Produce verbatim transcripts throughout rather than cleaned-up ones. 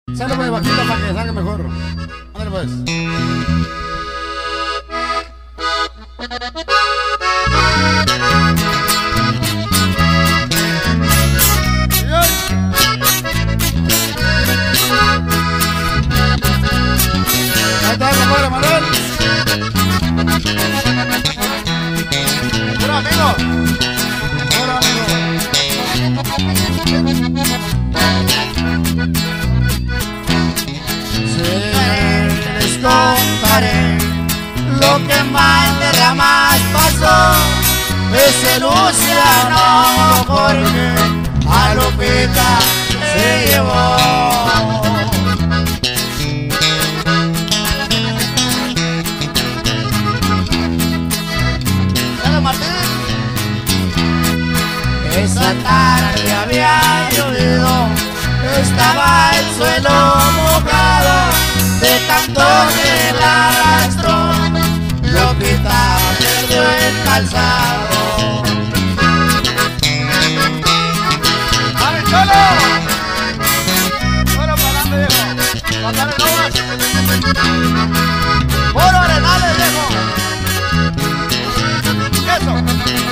Sale pues bajito para que salga mejor. Ándale pues. Ahí está, compadre Manuel. Puro amigo. Puro amigo. Les contaré lo que más de ramas pasó. Ese Luciano porque a Lupita se llevó. Esa tarde había llovido, estaba el suelo mojado, de tanto que la arrastró, Lupita perdió el calzado. ¡Vale, Cholo! ¡Bueno, para adelante, viejo! ¡Pasale nomás! ¡Puro arenales, viejo! ¡Eso!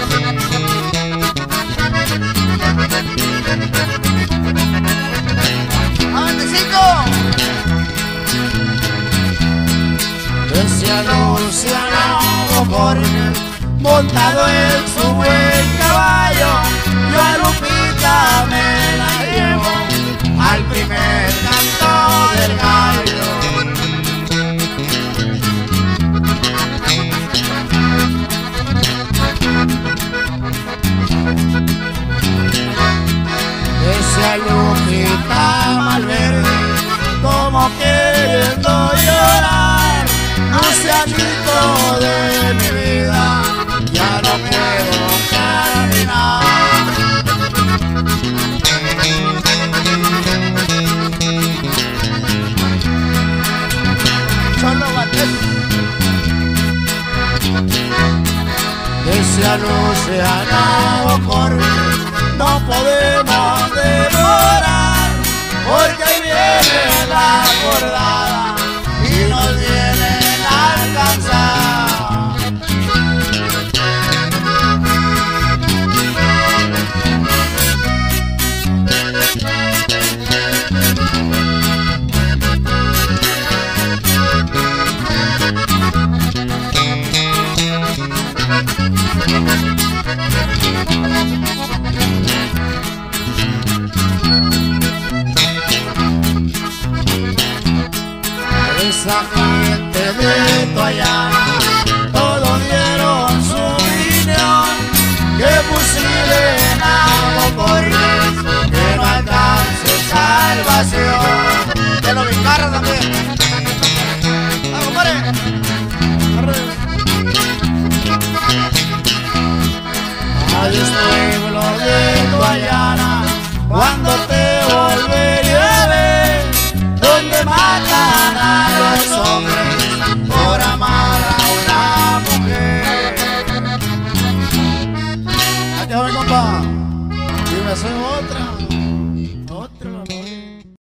Decía Luciano Jorge, montado en su buen caballo, yo a Lupita me la llevo al primer canto del gallo. Decía Lupita Malverde, como queriendo llorar, Lucianito de mi vida, ya no puedo caminar. Cholo Batel. Decía Luciano Jorge, no podemos demorar, porque ahí viene la acordada y nos vienen a alcanzar. Esa gente de tu allá